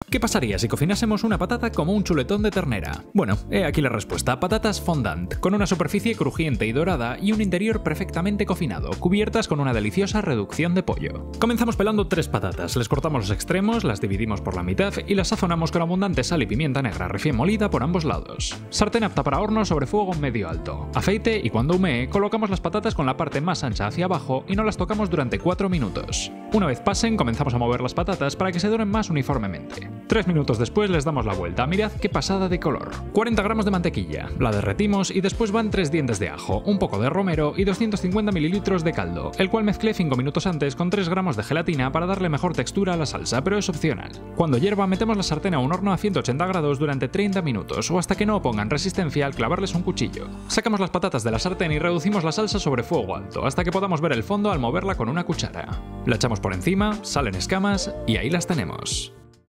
¿Qué pasaría si cocinásemos una patata como un chuletón de ternera? Bueno, he aquí la respuesta: patatas fondant, con una superficie crujiente y dorada y un interior perfectamente cocinado, cubiertas con una deliciosa reducción de pollo. Comenzamos pelando 3 patatas, les cortamos los extremos, las dividimos por la mitad y las sazonamos con abundante sal y pimienta negra recién molida por ambos lados. Sartén apta para horno sobre fuego medio alto. Aceite y cuando humee, colocamos las patatas con la parte más ancha hacia abajo y no las tocamos durante 4 minutos. Una vez pasen, comenzamos a mover las patatas para que se doren más uniformemente. 3 minutos después les damos la vuelta, mirad qué pasada de color. 40 gramos de mantequilla, la derretimos y después van 3 dientes de ajo, un poco de romero y 250 mililitros de caldo, el cual mezclé 5 minutos antes con 3 gramos de gelatina para darle mejor textura a la salsa, pero es opcional. Cuando hierva, metemos la sartén a un horno a 180 grados durante 30 minutos o hasta que no opongan resistencia al clavarles un cuchillo. Sacamos las patatas de la sartén y reducimos la salsa sobre fuego alto hasta que podamos ver el fondo al moverla con una cuchara. La echamos por encima, salen escamas y ahí las tenemos.